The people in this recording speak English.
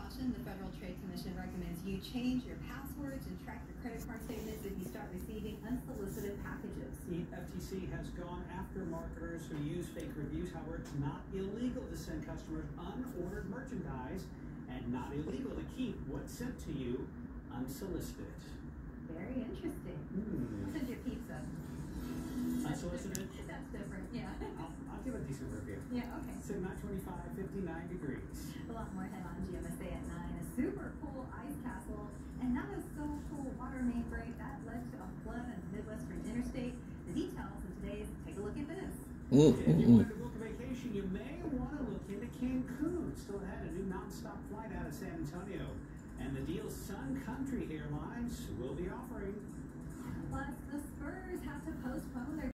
precaution, the Federal Trade Commission recommends you change your passwords and track your credit card statements if you start receiving unsolicited packages. The FTC has gone after marketers who use fake reviews. However, it's not illegal to send customers unordered merchandise and not illegal to keep what's sent to you unsolicited. Very interesting. What is your pizza? Unsolicited? That's different, yeah. I'll give a decent review. Yeah, okay. Sitting at 25, 59 degrees. A lot more ahead on GMSA at 9. A super cool ice castle and not a so cool water main break that led to a flood on the Midwestern Interstate. The details of today's Take a Look at This. If you want to book a vacation, you may want to look into Cancun. Still had a new nonstop flight out of San Antonio. And the deal Sun Country Airlines will be offering. Plus, the Spurs have to postpone their